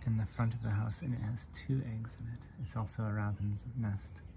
in the front of the house, and it has 2 eggs in it. It's also a robin's nest.